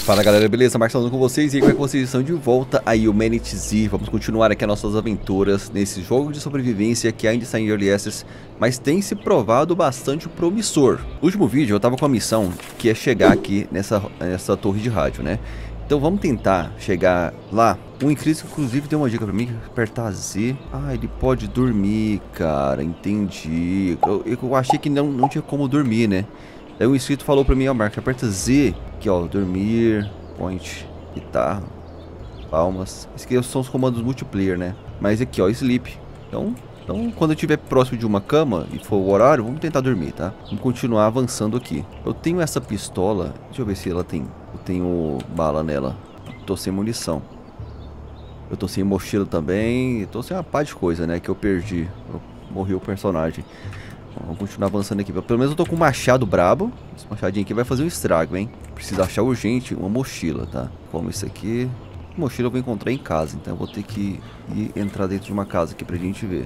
Fala galera, beleza? Marcos falando com vocês e aí, como é que vocês estão? De volta aí o Manity Z. Vamos continuar aqui as nossas aventuras nesse jogo de sobrevivência que ainda está em Early Access, mas tem se provado bastante promissor. No último vídeo eu tava com a missão que é chegar aqui nessa torre de rádio, né? Então vamos tentar chegar lá. Um inscrito inclusive deu uma dica pra mim, apertar Z. Ah, ele pode dormir, cara, entendi. Eu achei que não tinha como dormir, né? Aí o inscrito falou pra mim, ó, Marcos, aperta Z, aqui ó, dormir, point, guitarra, palmas. Esses aqui são os comandos multiplayer, né? Mas aqui ó, sleep. Então quando eu estiver próximo de uma cama e for o horário, vamos tentar dormir, tá? Vamos continuar avançando aqui. Eu tenho essa pistola, deixa eu ver se ela tem, eu tenho bala nela. Tô sem munição. Eu tô sem mochila também, tô sem uma pá de coisa, né, que eu perdi. Morreu o personagem. Vamos continuar avançando aqui. Pelo menos eu tô com um machado brabo. Esse machadinho aqui vai fazer um estrago, hein? Preciso achar urgente uma mochila, tá? Como isso aqui. Mochila eu vou encontrar em casa. Então eu vou ter que entrar dentro de uma casa aqui pra gente ver.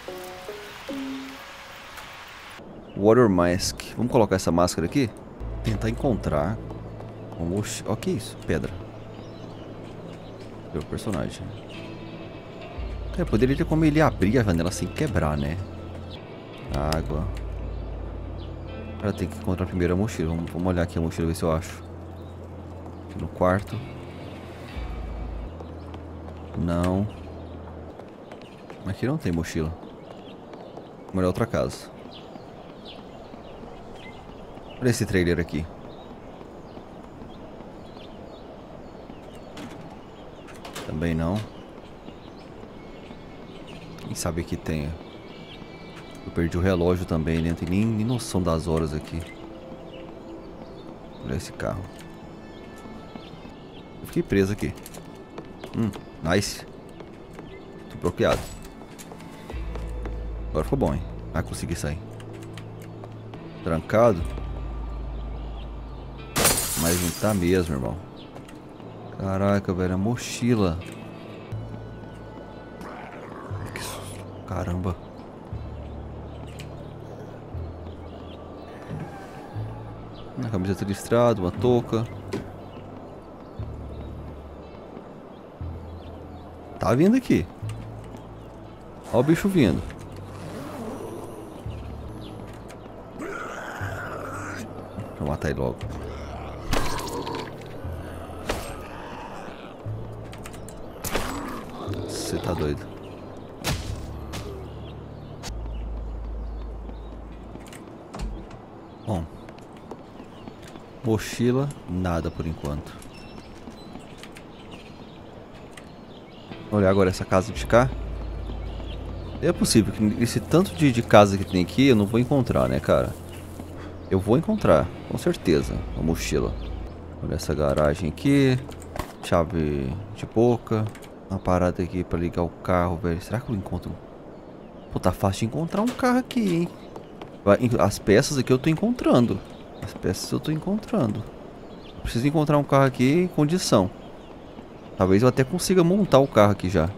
Water Mask. Vamos colocar essa máscara aqui. Tentar encontrar uma mochila. Ó, que isso? Pedra. Meu personagem. Eu poderia ter como ele abrir a janela sem quebrar, né? Água. Cara, tem que encontrar primeiro a mochila. Vamos olhar aqui a mochila, ver se eu acho. Aqui no quarto. Não. Aqui não tem mochila. Vamos olhar outra casa. Olha esse trailer aqui. Também não. Quem sabe que tenha. Eu perdi o relógio também, né? Não tem nem noção das horas aqui. Olha esse carro. Eu fiquei preso aqui. Nice. Tô bloqueado. Agora ficou bom, hein? Ah, consegui sair. Trancado. Mas não tá mesmo, irmão. Caraca, velho. A mochila. Que susto. Caramba. Uma camiseta listrada, uma touca. Tá vindo aqui. Ó o bicho vindo. Deixa eu matar ele logo. Você tá doido. Bom. Mochila, nada por enquanto. Olha agora essa casa de cá. É possível que esse tanto de casa que tem aqui eu não vou encontrar, né, cara? Eu vou encontrar, com certeza, a mochila. Olha essa garagem aqui. Chave de boca. Uma parada aqui pra ligar o carro, velho. Será que eu encontro? Pô, tá fácil de encontrar um carro aqui, hein? As peças aqui eu tô encontrando. As peças eu tô encontrando. Preciso encontrar um carro aqui em condição. Talvez eu até consiga montar o carro aqui já.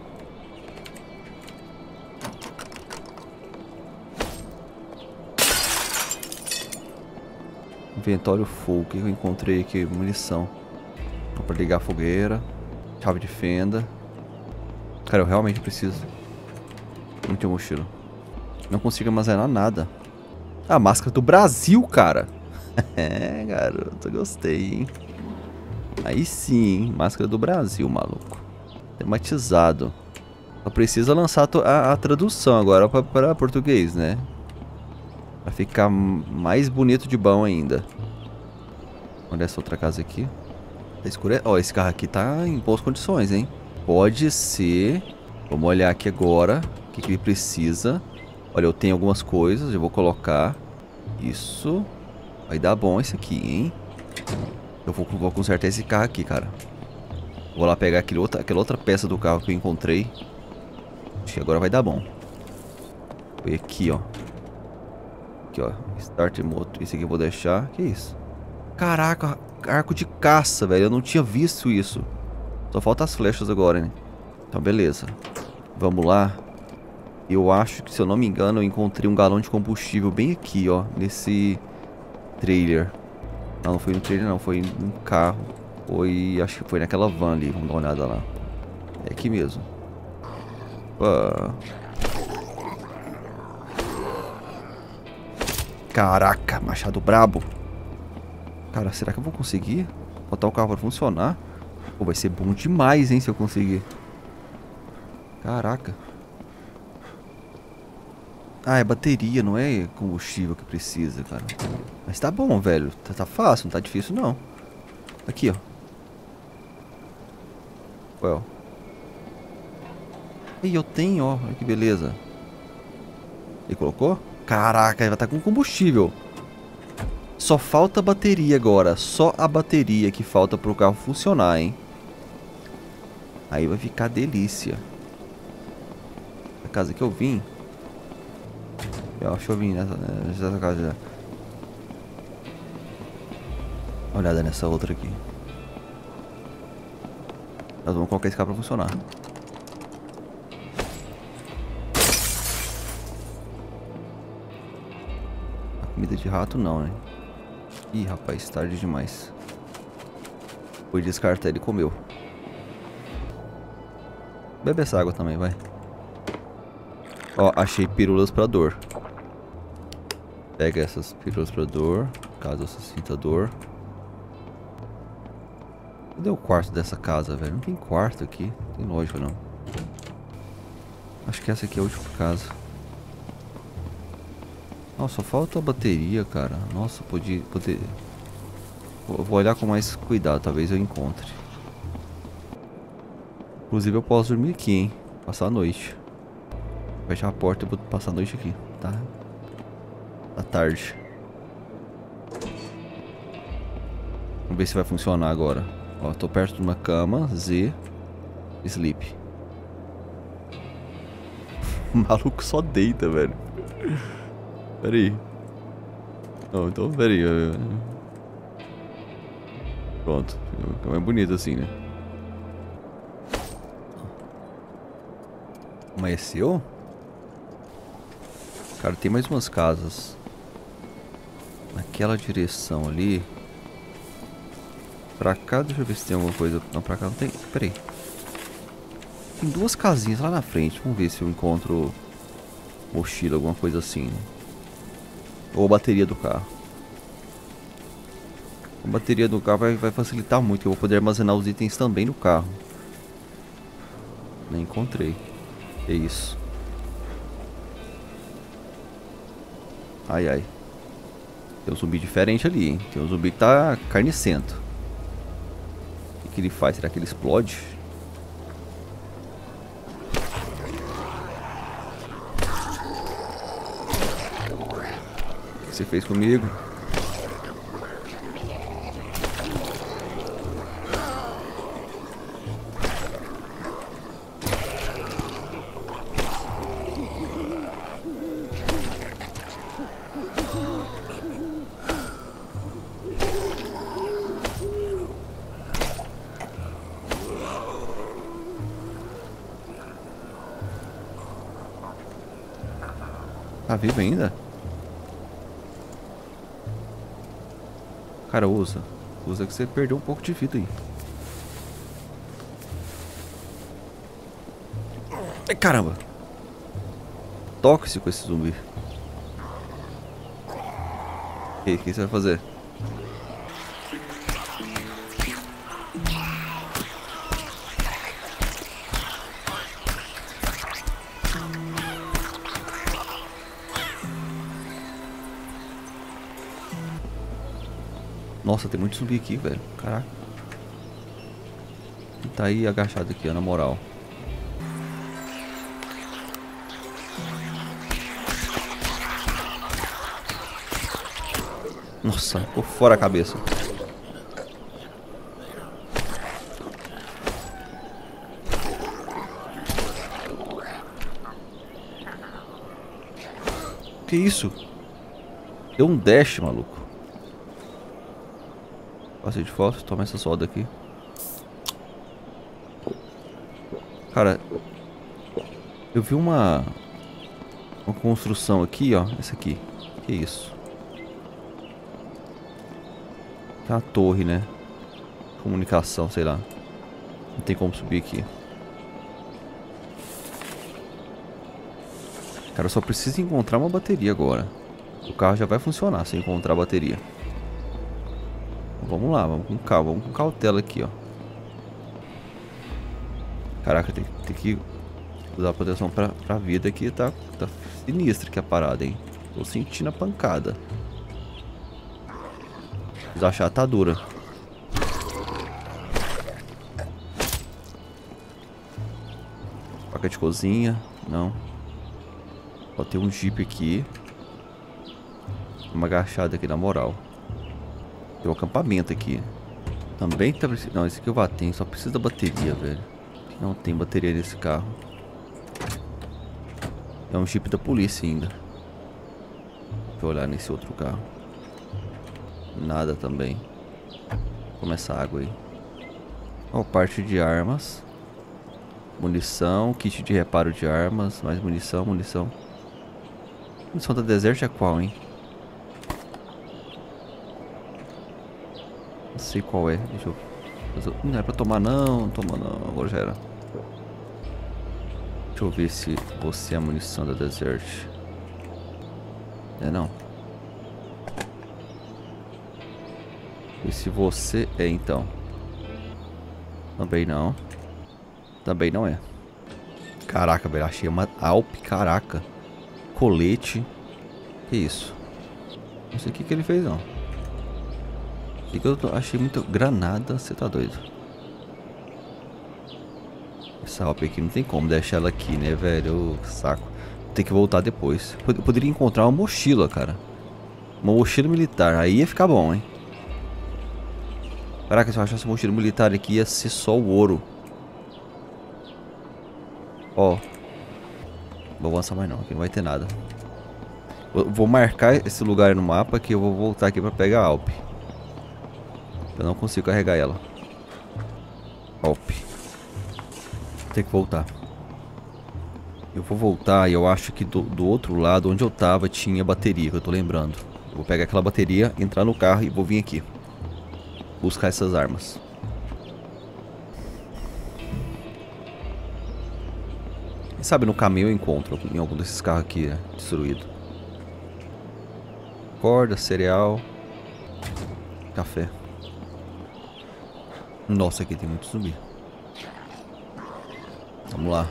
Inventório full. O que eu encontrei aqui? Munição. Pra ligar a fogueira. Chave de fenda. Cara, eu realmente preciso. Não tenho mochila. Não consigo armazenar nada. A máscara do Brasil, cara. É, garoto, gostei, hein? Aí sim, hein? Máscara do Brasil, maluco. Tematizado. Só precisa lançar a tradução agora para português, né? Pra ficar mais bonito de bom ainda. Olha essa outra casa aqui. Tá escuro. Ó, esse carro aqui tá em boas condições, hein? Pode ser. Vamos olhar aqui agora. O que ele precisa. Olha, eu tenho algumas coisas. Eu vou colocar. Isso. Vai dar bom esse aqui, hein? Eu vou consertar esse carro aqui, cara. Vou lá pegar aquela outra peça do carro que eu encontrei. Acho que agora vai dar bom. Foi aqui, ó. Aqui, ó. Start moto. Esse aqui eu vou deixar. Que isso? Caraca, arco de caça, velho. Eu não tinha visto isso. Só falta as flechas agora, né? Então, beleza. Vamos lá. Eu acho que, se eu não me engano, eu encontrei um galão de combustível bem aqui, ó. Nesse trailer. Não foi no trailer, não. Foi num carro. Foi, acho que foi naquela van ali, vamos dar uma olhada lá. É aqui mesmo. Opa. Caraca, machado brabo. Cara, será que eu vou conseguir botar o carro pra funcionar? Pô, vai ser bom demais, hein, se eu conseguir. Caraca. Ah, é bateria, não é combustível que precisa, cara. Mas tá bom, velho. Tá fácil, não tá difícil, não. Aqui, ó. Well. E eu tenho, ó. Olha que beleza. Ele colocou? Caraca, ele vai estar com combustível. Só falta a bateria agora. Só a bateria que falta pro carro funcionar, hein. Aí vai ficar delícia. A casa que eu vim. Eu acho que eu vim nessa casa já. Dá uma olhada nessa outra aqui. Nós vamos colocar esse carro pra funcionar. A comida de rato não, né? Ih, rapaz, tarde demais. Foi descartar, ele comeu. Bebe essa água também, vai. Ó, achei pílulas pra dor. Pega essas pílulas pra dor, caso você sinta dor. Cadê o quarto dessa casa, velho? Não tem quarto aqui. Não tem lógica, não. Acho que essa aqui é a última casa. Nossa, só falta a bateria, cara. Nossa, podia... Vou olhar com mais cuidado, talvez eu encontre. Inclusive eu posso dormir aqui, hein? Passar a noite. Fechar a porta e vou passar a noite aqui, tá? Da tarde. Vamos ver se vai funcionar agora. Ó, tô perto de uma cama. Z. Sleep. O maluco só deita, velho. Pera aí. Não, então pera aí. Pronto. É bonito assim, né? Amanheceu? Cara, tem mais umas casas naquela direção ali. Pra cá, deixa eu ver se tem alguma coisa. Não, pra cá não tem. Pera aí. Tem duas casinhas lá na frente. Vamos ver se eu encontro mochila, alguma coisa assim. Ou a bateria do carro. A bateria do carro vai facilitar muito. Eu vou poder armazenar os itens também no carro. Nem encontrei. É isso. Ai, ai. Tem um zumbi diferente ali, hein? Tem um zumbi que tá carnicento. O que ele faz? Será que ele explode? O que você fez comigo? Tá vivo ainda? Cara, usa. Usa que você perdeu um pouco de vida aí. Ai, caramba. Toque-se com esse zumbi. O que você vai fazer? Nossa, tem muito zumbi aqui, velho. Caraca. E tá aí agachado aqui, ó, na moral. Nossa, ficou fora a cabeça. Que isso? Deu um dash, maluco. Passei de foto, toma essa solda aqui. Cara, eu vi uma construção aqui, ó. Essa aqui. Que isso? Tá a torre, né? comunicação, sei lá. Não tem como subir aqui. Cara, eu só preciso encontrar uma bateria agora. O carro já vai funcionar se eu encontrar a bateria. Vamos lá, vamos com calma, vamos com cautela aqui, ó. Caraca, tem que usar proteção pra vida aqui. Tá sinistra aqui a parada, hein. Tô sentindo a pancada. Preciso achar a atadura. Faca de cozinha, não. Ó, tem um jeep aqui. Uma agachada aqui, na moral. Tem um acampamento aqui. Também tá precisando. Não, esse aqui eu já tenho. Só precisa da bateria, velho. Não tem bateria nesse carro. É um jeep da polícia ainda. Deixa eu olhar nesse outro carro. Nada também. Começa a água aí. Ó, parte de armas. Munição. Kit de reparo de armas. Mais munição, munição. Munição da Desert é qual, hein? Não sei qual é. Deixa eu... Não é pra tomar não. Não toma não. Agora já era. Deixa eu ver se você é a munição da Desert. É não. E se você é então? Também não. Também não é. Caraca, velho. Achei uma Alp. Caraca. Colete. Que isso? Não sei o que ele fez não. E que eu achei muito granada. Você tá doido? Essa Alp aqui não tem como deixar ela aqui, né, velho? Saco. Tem que voltar depois. Eu poderia encontrar uma mochila, cara. Uma mochila militar. Aí ia ficar bom, hein? Caraca, se eu achasse mochila militar aqui ia ser só o ouro. Ó. Não vou avançar mais não, aqui não vai ter nada. Vou marcar esse lugar no mapa que eu vou voltar aqui pra pegar a Alp. Eu não consigo carregar ela. Alp. Tem que voltar. Eu vou voltar e eu acho que do outro lado, onde eu tava, tinha bateria, que eu tô lembrando. Eu vou pegar aquela bateria, entrar no carro e vou vir aqui buscar essas armas. Quem sabe no caminho eu encontro em algum desses carros aqui, né, destruído. Corda, cereal, café. Nossa, aqui tem muito zumbi. Vamos lá.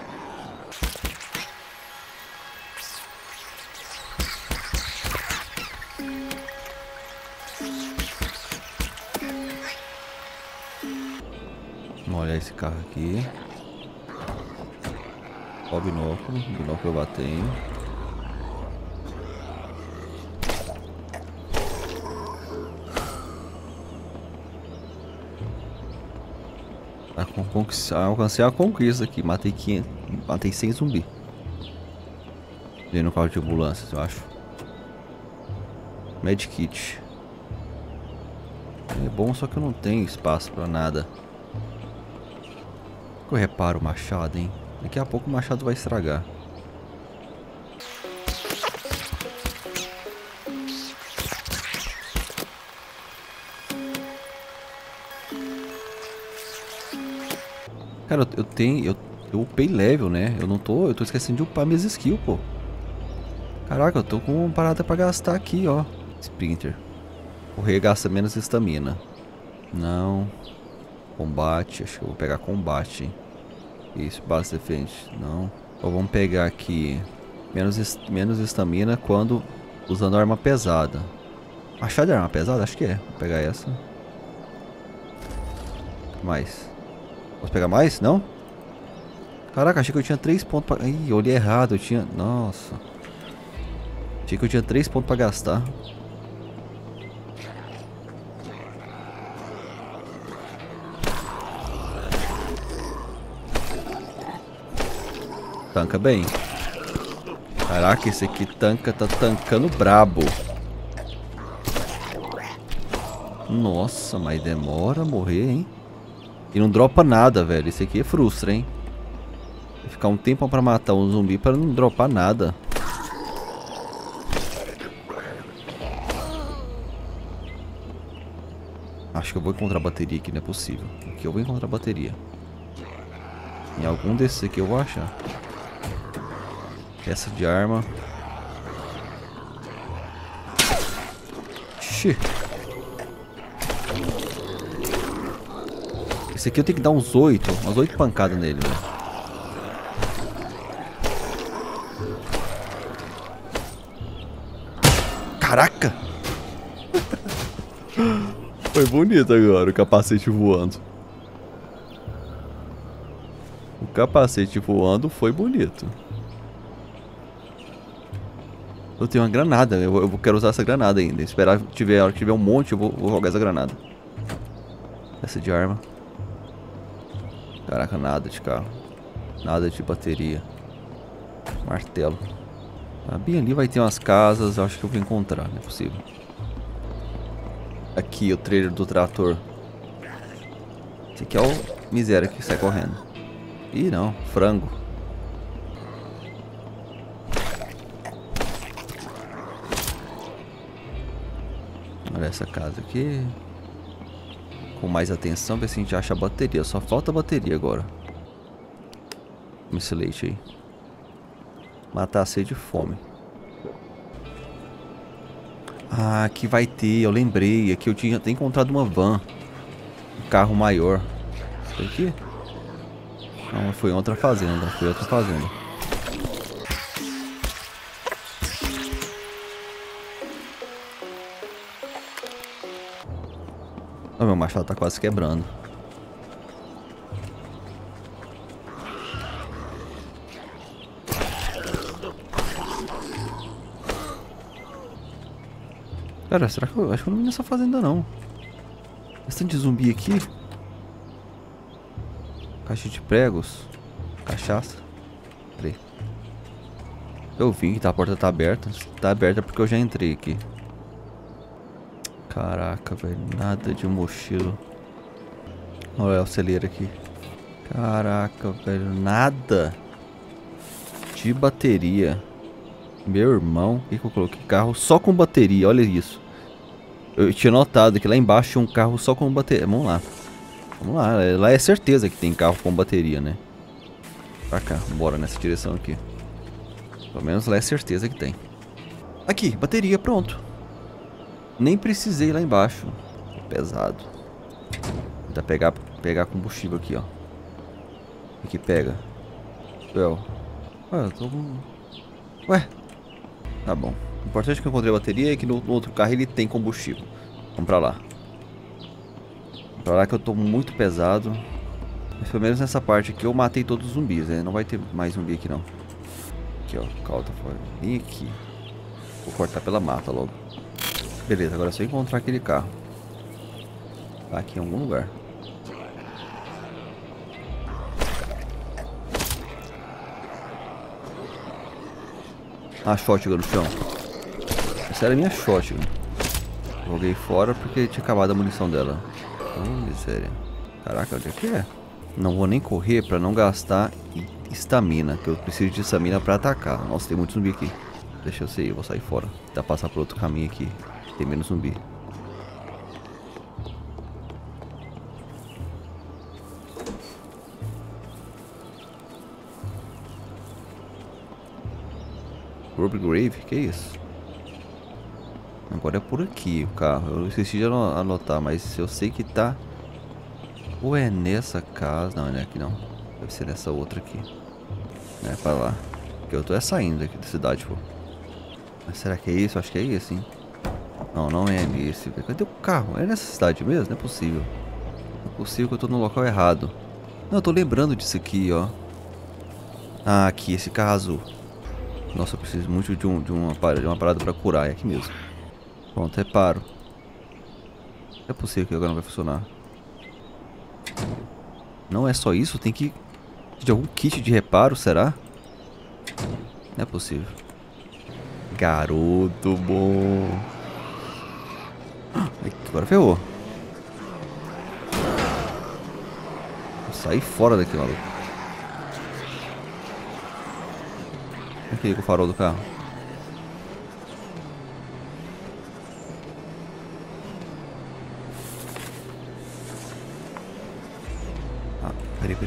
Vamos olhar esse carro aqui. Ó o binóculo. O binóculo eu batenho. Alcancei a conquista aqui. Matei 500. Matei 100 zumbi. Vem no carro de ambulâncias, eu acho. Medkit. É bom, só que eu não tenho espaço pra nada. Eu reparo o machado, hein? Daqui a pouco o machado vai estragar. Cara, eu tenho... Eu upei level, né? Eu tô esquecendo de upar minhas skills, pô. Caraca, eu tô com uma parada pra gastar aqui, ó. Sprinter. Correr gasta menos estamina. Não. Combate, acho que eu vou pegar combate, hein? Isso, base defende. Não. Então vamos pegar aqui menos estamina quando usando arma pesada. Machado de arma pesada? Acho que é. Vou pegar essa. Mais. Posso pegar mais? Não? Caraca, achei que eu tinha 3 pontos pra... Ih, eu olhei errado, eu tinha... Nossa. Achei que eu tinha 3 pontos pra gastar. Tanca bem. Caraca, esse aqui tá tancando brabo. Nossa, mas demora a morrer, hein? E não dropa nada, velho. Esse aqui é frustra, hein? Vai ficar um tempo pra matar um zumbi para não dropar nada. Acho que eu vou encontrar bateria aqui, não é possível. Aqui eu vou encontrar bateria. Em algum desses aqui eu vou achar. Peça de arma. Ixi. Esse aqui eu tenho que dar umas 8 pancadas nele, velho. Caraca! Foi bonito agora o capacete voando. O capacete voando foi bonito. Eu tenho uma granada, eu quero usar essa granada ainda. Esperar a hora que tiver um monte, eu vou jogar essa granada. Essa de arma. Caraca, nada de carro. Nada de bateria. Martelo. Bem ali vai ter umas casas, eu acho que eu vou encontrar, não é possível. Aqui o trailer do trator. Esse aqui é o miséria que sai correndo. Ih, não, frango. Olha essa casa aqui. Com mais atenção, ver se a gente acha a bateria. Só falta a bateria agora. Toma esse leite aí. Matar a sede e fome. Ah, aqui vai ter, eu lembrei. Aqui eu tinha até encontrado uma van. Um carro maior. Foi aqui? Não, foi outra fazenda. Foi outra fazenda. Oh, meu machado tá quase quebrando. Cara, será que eu acho que eu não vi nessa fazenda não? Bastante zumbi aqui. Caixa de pregos. Cachaça. Peraí. Eu vi que a porta tá aberta. Tá aberta porque eu já entrei aqui. Caraca, velho. Nada de mochila. Olha o celeiro aqui. Caraca, velho. Nada de bateria. Meu irmão. O que eu coloquei? Carro só com bateria. Olha isso. Eu tinha notado que lá embaixo tinha um carro só com bateria. Vamos lá. Vamos lá. Lá é certeza que tem carro com bateria, né? Pra cá. Bora nessa direção aqui. Pelo menos lá é certeza que tem. Aqui. Bateria. Pronto. Nem precisei ir lá embaixo. Pesado. Vou tentar pegar combustível aqui, ó. Aqui pega. Ué, eu tô com... Ué. Tá bom. O importante é que eu encontrei a bateria e que no outro carro ele tem combustível. Vamos pra lá. Vamos pra lá que eu tô muito pesado. Mas pelo menos nessa parte aqui eu matei todos os zumbis, né? Não vai ter mais zumbi aqui não. Aqui, ó. Calta fora. Vem aqui. Vou cortar pela mata logo. Beleza, agora é só encontrar aquele carro. Tá aqui em algum lugar. Ah, shotgun no chão. Essa era a minha shotgun. Joguei fora porque tinha acabado a munição dela. Oh, miséria. Caraca, onde é que é? Não vou nem correr pra não gastar estamina, que eu preciso de estamina pra atacar. Nossa, tem muito zumbi aqui. Deixa eu sair, eu vou sair fora. Dá pra passar por outro caminho aqui. Tem menos zumbi. Ruby Grave? Que é isso? Agora é por aqui o carro. Eu esqueci de anotar, mas eu sei que tá... Ou é nessa casa... Não, não é aqui não. Deve ser nessa outra aqui. É pra lá. Porque eu tô saindo aqui da cidade, pô. Mas será que é isso? Acho que é isso, hein? Não, não é nesse. Cadê o carro? É nessa cidade mesmo? Não é possível. Não é possível que eu tô no local errado. Não, eu tô lembrando disso aqui, ó. Ah, aqui, esse carro azul. Nossa, eu preciso muito de uma parada pra curar. É aqui mesmo. Pronto, reparo. Não é possível que agora não vai funcionar. Não é só isso? Tem que... De algum kit de reparo, será? Não é possível. Garoto bom. Agora ferrou. Vou sair fora daqui, maluco. Aqui com o farol do carro. Peraí.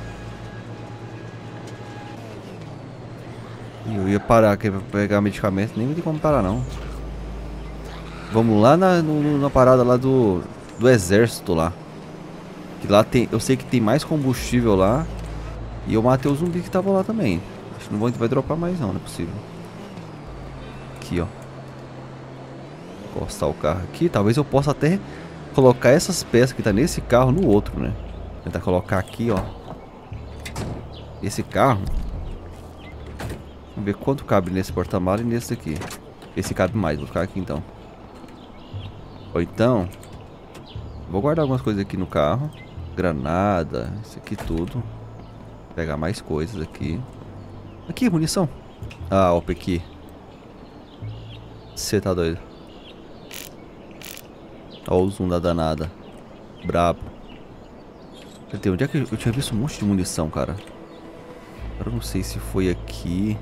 Eu ia parar aqui pra pegar medicamento, nem tem como parar não. Vamos lá na parada lá do exército lá. Que lá tem, eu sei que tem mais combustível lá. E eu matei o zumbi que tava lá também. Acho que não vai dropar mais não é possível. Aqui, ó. Vou encostar o carro aqui. Talvez eu possa até colocar essas peças que tá nesse carro no outro, né? Tentar colocar aqui, ó. Esse carro. Vamos ver quanto cabe nesse porta-malas e nesse aqui. Esse cabe mais, vou ficar aqui então. Ou então, vou guardar algumas coisas aqui no carro. Granada, isso aqui tudo. Pegar mais coisas aqui. Aqui, munição. Ah, opa, aqui. Você tá doido. Olha o zoom da danada. Brabo. Onde é que eu tinha visto um monte de munição, cara? Eu não sei se foi aqui.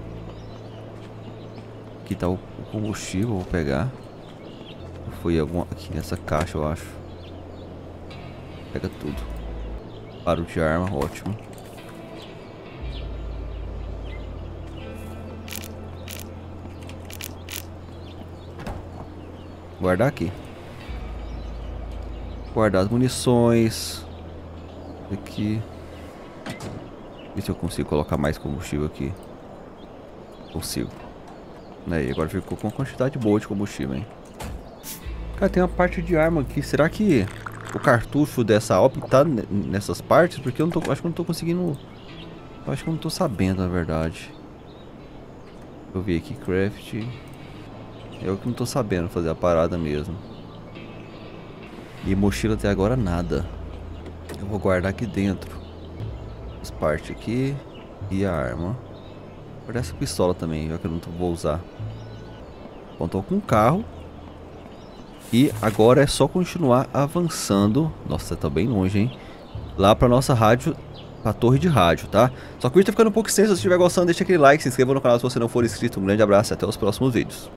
Aqui tá o combustível, vou pegar. Foi alguma aqui nessa caixa, eu acho. Pega tudo. Barulho de arma, ótimo. Guardar aqui. Guardar as munições. Aqui. Ver se eu consigo colocar mais combustível aqui. Consigo. Aí, agora ficou com uma quantidade boa de combustível, hein. Cara, tem uma parte de arma aqui. Será que o cartucho dessa OP tá nessas partes? Porque eu não tô, acho que eu não tô conseguindo. Eu acho que eu não tô sabendo, na verdade. Eu vi aqui, craft. Eu que não tô sabendo fazer a parada mesmo. E mochila até agora nada. Eu vou guardar aqui dentro as partes aqui e a arma. Vou guardar essa pistola também, já que eu não vou usar. Bom, tô com um carro. E agora é só continuar avançando. Nossa, tá bem longe, hein? Lá pra nossa rádio, pra torre de rádio, tá? Só que o vídeo tá ficando um pouco extenso. Se estiver gostando, deixa aquele like, se inscreva no canal se você não for inscrito. Um grande abraço e até os próximos vídeos.